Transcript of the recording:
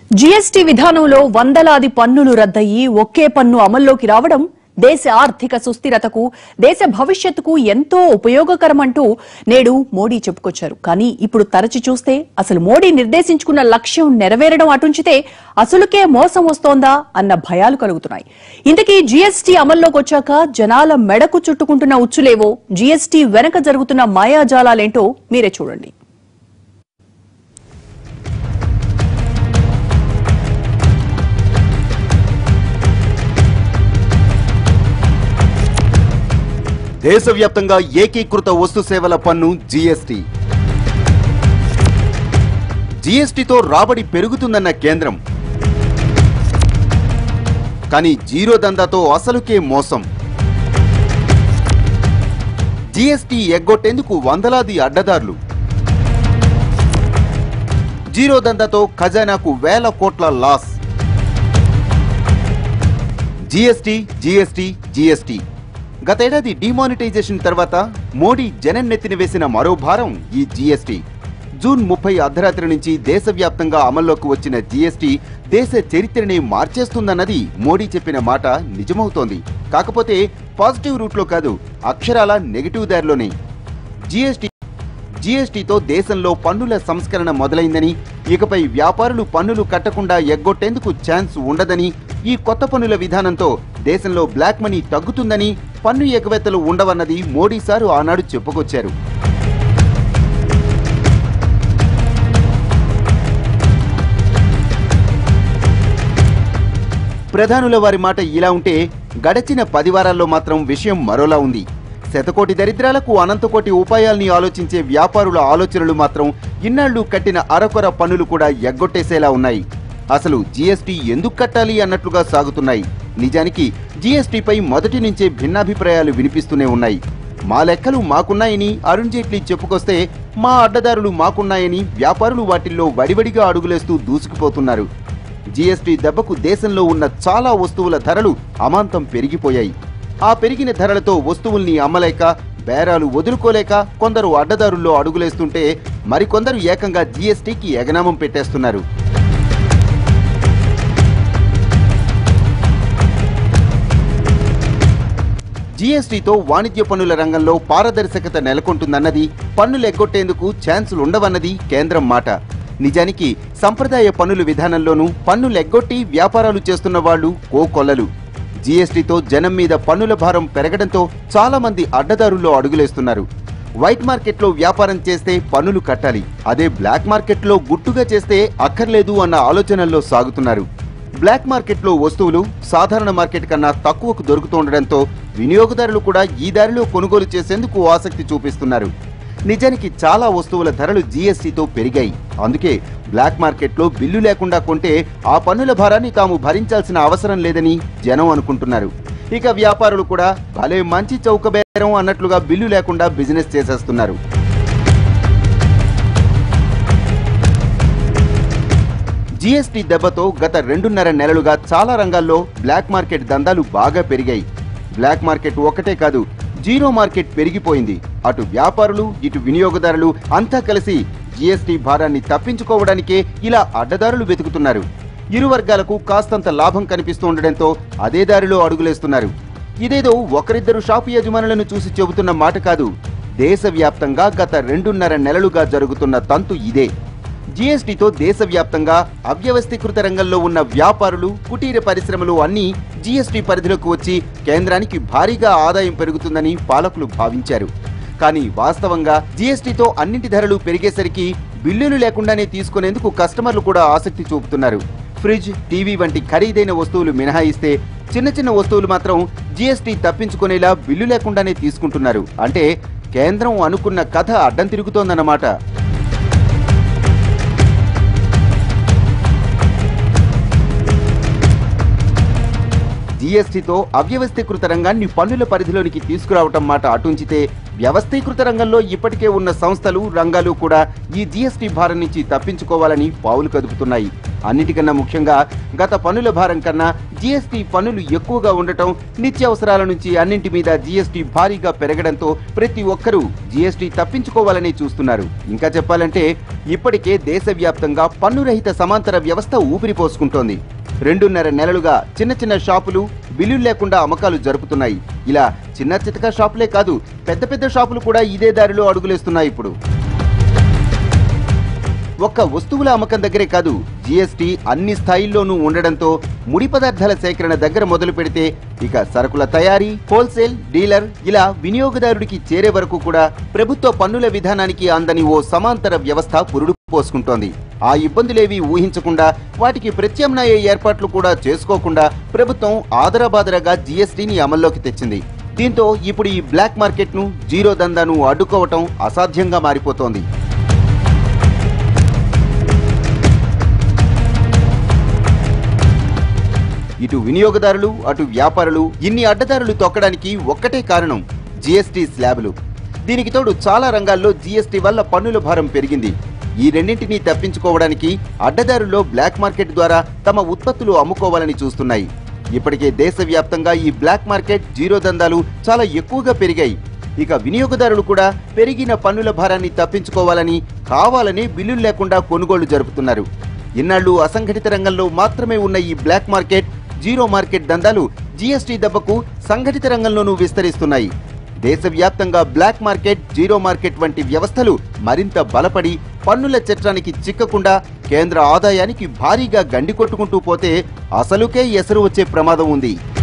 GST విధానంలో వందలాది పన్నులు రద్దయి ఒకే పన్ను అమల్లోకి రావడం దేశ ఆర్థిక సుస్థిరతకు దేశ భవిష్యత్తుకు ఎంతో ఉపయోగకరమంటూ నేడు మోడీ చెప్పుకొచ్చారు. కానీ ఇప్పుడు తరచి చూస్తే అసలు మోడీ నిర్దేశించుకున్న లక్ష్యం నెరవేరడం అటుంచితే అసలుకే మోసం వస్తోందా అన్న భయాలు కలుగుతున్నాయి. ఇంతకీ జీఎస్టీ అమల్లోకి వచ్చాక జనాల మెడకు చుట్టుకుంటున్న ఉచ్చులేవో, జీఎస్టీ వెనక జరుగుతున్న మాయాజాలాలేంటో మీరే చూడండి. దేశవ్యాప్తంగా ఏకీకృత వస్తు సేవల పన్ను జీఎస్టీ. జీఎస్టీతో రాబడి పెరుగుతుందన్న కేంద్రం, కానీ జీరో దందాతో అసలుకే మోసం. జీఎస్టీ ఎగ్గొట్టేందుకు వందలాది అడ్డదారులు. జీరో దందాతో ఖజానాకు వేల కోట్ల లాస్. GST GST GST. గతేడాది డిమానిటైజేషన్ తర్వాత మోడీ జనం నెత్తిన వేసిన మరో భారం ఈ జీఎస్టీ. జూన్ 30 అర్ధరాత్రి నుంచి దేశవ్యాప్తంగా అమల్లోకి వచ్చిన జీఎస్టీ దేశ చరిత్రనే మార్చేస్తుందన్నది మోడీ చెప్పిన మాట నిజమవుతోంది. కాకపోతే పాజిటివ్ రూట్లో కాదు, అక్షరాల నెగటివ్ దారిలోనే. జీఎస్టీతో దేశంలో పన్నుల సంస్కరణ మొదలైందని, ఇకపై వ్యాపారులు పన్నులు కట్టకుండా ఎగ్గొట్టేందుకు ఛాన్స్ ఉండదని, ఈ కొత్త పన్నుల విధానంతో దేశంలో బ్లాక్ మనీ తగ్గుతుందని, పన్ను ఎగవేతలు ఉండవన్నది మోడీ సారు ఆనాడు చెప్పుకొచ్చారు. ప్రధానుల వారి మాట ఇలా ఉంటే, గడచిన 10 వారాల్లో మాత్రం విషయం మరోలా ఉంది. శతకోటి దరిద్రాలకు అనంతకోటి ఉపాయాల్ని ఆలోచించే వ్యాపారుల ఆలోచనలు మాత్రం ఇన్నాళ్లు కట్టిన అరకొర పన్నులు కూడా ఎగ్గొట్టేసేలా ఉన్నాయి. అసలు జీఎస్టీ ఎందుకు కట్టాలి అన్నట్లుగా సాగుతున్నాయి. నిజానికి జీఎస్టీపై మొదటి నుంచే భిన్నాభిప్రాయాలు వినిపిస్తూనే ఉన్నాయి. మా లెక్కలు మాకున్నాయని అరుణ్ జైట్లీ చెప్పుకొస్తే, మా అడ్డదారులు మాకున్నాయని వ్యాపారులు వాటిల్లో వడివడిగా అడుగులేస్తూ దూసుకుపోతున్నారు. జీఎస్టీ దెబ్బకు దేశంలో ఉన్న చాలా వస్తువుల ధరలు అమాంతం పెరిగిపోయాయి. ఆ పెరిగిన ధరలతో వస్తువుల్ని అమ్మలేక, బేరాలు వదులుకోలేక కొందరు అడ్డదారుల్లో అడుగులేస్తుంటే, మరికొందరు ఏకంగా జీఎస్టీకి ఎగనామం పెట్టేస్తున్నారు. జీఎస్టీతో వాణిజ్య పన్నుల రంగంలో పారదర్శకత నెలకొంటుందన్నది, పన్నులు ఎగ్గొట్టేందుకు ఛాన్సులుండవన్నది కేంద్రం మాట. నిజానికి సంప్రదాయ పన్నుల విధానంలోనూ పన్నులు ఎగ్గొట్టి వ్యాపారాలు చేస్తున్న వాళ్లు కోకొల్లలు. జీఎస్టీతో జనం మీద పన్నుల భారం పెరగడంతో చాలా మంది అడ్డదారుల్లో అడుగులేస్తున్నారు. వైట్ మార్కెట్లో వ్యాపారం చేస్తే పన్నులు కట్టాలి, అదే బ్లాక్ మార్కెట్లో గుట్టుగా చేస్తే అక్కర్లేదు అన్న ఆలోచనల్లో సాగుతున్నారు. బ్లాక్ మార్కెట్లో వస్తువులు సాధారణ మార్కెట్ కన్నా తక్కువకు దొరుకుతుండటంతో వినియోగదారులు కూడా ఈ దారిలో కొనుగోలు చేసేందుకు ఆసక్తి చూపిస్తున్నారు. నిజానికి చాలా వస్తువుల ధరలు జీఎస్టీతో పెరిగాయి. అందుకే బ్లాక్ మార్కెట్లో బిల్లు లేకుండా కొంటే ఆ పన్నుల భారాన్ని తాము భరించాల్సిన అవసరం లేదని జనం అనుకుంటున్నారు. ఇక వ్యాపారులు కూడా భలే మంచి చౌకబేరం అన్నట్లుగా బిల్లు లేకుండా బిజినెస్ చేసేస్తున్నారు. జీఎస్టీ దెబ్బతో గత 2.5 నెలలుగా చాలా రంగాల్లో బ్లాక్ మార్కెట్ దందాలు బాగా పెరిగాయి. బ్లాక్ మార్కెట్ ఒకటే కాదు, జీరో మార్కెట్ పెరిగిపోయింది. అటు వ్యాపారులు, ఇటు వినియోగదారులు అంతా కలిసి జీఎస్టీ భారాన్ని తప్పించుకోవడానికే ఇలా అడ్డదారులు వెతుకుతున్నారు. ఇరు వర్గాలకు కాస్తంత లాభం కనిపిస్తుండటంతో అదే దారిలో అడుగులేస్తున్నారు. ఇదేదో ఒకరిద్దరు షాపు యజమానులను చూసి చెబుతున్న మాట కాదు, దేశవ్యాప్తంగా గత 2.5 నెలలుగా జరుగుతున్న తంతు ఇదే. జీఎస్టీతో దేశవ్యాప్తంగా అవ్యవస్థీకృత రంగంలో ఉన్న వ్యాపారులు, కుటీర పరిశ్రమలు అన్నీ జీఎస్టీ పరిధిలోకి వచ్చి కేంద్రానికి భారీగా ఆదాయం పెరుగుతుందని పాలకులు భావించారు. కానీ వాస్తవంగా జీఎస్టీతో అన్నింటి ధరలు పెరిగేసరికి బిల్లులు లేకుండానే తీసుకునేందుకు కస్టమర్లు కూడా ఆసక్తి చూపుతున్నారు. ఫ్రిడ్జ్, టీవీ వంటి ఖరీదైన వస్తువులు మినహాయిస్తే చిన్న చిన్న వస్తువులు మాత్రం జీఎస్టీ తప్పించుకునేలా బిల్లు లేకుండానే తీసుకుంటున్నారు. అంటే కేంద్రం అనుకున్న కథ అడ్డం తిరుగుతోందన్నమాట. జీఎస్టీతో అవ్యవస్థీకృత రంగాన్ని పన్నుల పరిధిలోనికి తీసుకురావటం మాట అటుంచితే వ్యవస్థీకృత రంగంలో ఇప్పటికే ఉన్న సంస్థలు రంగాలు కూడా ఈ జీఎస్టీ భారం నుంచి తప్పించుకోవాలని పావులు కదుపుతున్నాయి. అన్నిటికన్నా ముఖ్యంగా గత పన్నుల భారం కన్నా జీఎస్టీ పన్నులు ఎక్కువగా ఉండటం, నిత్యావసరాల నుంచి అన్నింటి మీద జీఎస్టీ భారీగా పెరగడంతో ప్రతి ఒక్కరూ జీఎస్టీ తప్పించుకోవాలని చూస్తున్నారు. ఇంకా చెప్పాలంటే ఇప్పటికే దేశవ్యాప్తంగా పన్నురహిత సమాంతర వ్యవస్థ ఊపిరిపోసుకుంటోంది. 2.5 నెలలుగా చిన్న చిన్న షాపులు బిల్లులు లేకుండా అమ్మకాలు జరుపుతున్నాయి. ఇలా చిన్న చితక షాపులే కాదు, పెద్ద పెద్ద షాపులు కూడా ఇదే దారిలో అడుగులేస్తున్నాయి. ఇప్పుడు ఒక్క వస్తువుల అమ్మకం దగ్గరే కాదు, జీఎస్టీ అన్ని స్థాయిల్లోనూ ఉండడంతో ముడి పదార్థాల సేకరణ దగ్గర మొదలు పెడితే ఇక సరుకుల తయారీ, హోల్సేల్, డీలర్ ఇలా వినియోగదారుడికి చేరే వరకు కూడా ప్రభుత్వ పన్నుల విధానానికి అందని ఓ సమాంతర వ్యవస్థ పురుడు పోసుకుంటోంది. ఆ ఇబ్బందులేవి ఊహించకుండా, వాటికి ప్రత్యామ్నాయ ఏర్పాట్లు కూడా చేసుకోకుండా ప్రభుత్వం ఆదరాబాదరాగా జీఎస్టీని అమల్లోకి తెచ్చింది. దీంతో ఇప్పుడు ఈ బ్లాక్ మార్కెట్ను, జీరో దందాను అడ్డుకోవటం అసాధ్యంగా మారిపోతోంది. ఇటు వినియోగదారులు, అటు వ్యాపారులు ఇన్ని అడ్డదారులు తొక్కడానికి ఒక్కటే కారణం, జీఎస్టీ స్లాబులు. దీనికి తోడు చాలా రంగాల్లో జీఎస్టీ వల్ల పన్నుల భారం పెరిగింది. ఈ రెండింటినీ తప్పించుకోవడానికి అడ్డదారుల్లో బ్లాక్ మార్కెట్ ద్వారా తమ ఉత్పత్తులు అమ్ముకోవాలని చూస్తున్నాయి. ఇప్పటికే దేశవ్యాప్తంగా ఈ బ్లాక్ మార్కెట్, జీరో దందాలు చాలా ఎక్కువగా పెరిగాయి. ఇక వినియోగదారులు కూడా పెరిగిన పన్నుల భారాన్ని తప్పించుకోవాలని కావాలని బిల్లులు లేకుండా కొనుగోళ్లు జరుపుతున్నారు. ఇన్నాళ్లు అసంఘటిత రంగంలో మాత్రమే ఉన్న ఈ బ్లాక్ మార్కెట్, జీరో మార్కెట్ దందాలు జీఎస్టీ దెబ్బకు సంఘటిత రంగంలోనూ విస్తరిస్తున్నాయి. దేశవ్యాప్తంగా బ్లాక్ మార్కెట్, జీరో మార్కెట్ వంటి వ్యవస్థలు మరింత బలపడి పన్నుల చట్టానికి చిక్కకుండా కేంద్ర ఆదాయానికి భారీగా గండి కొట్టుకుంటూ పోతే అసలుకే ఎసరు వచ్చే ప్రమాదం ఉంది.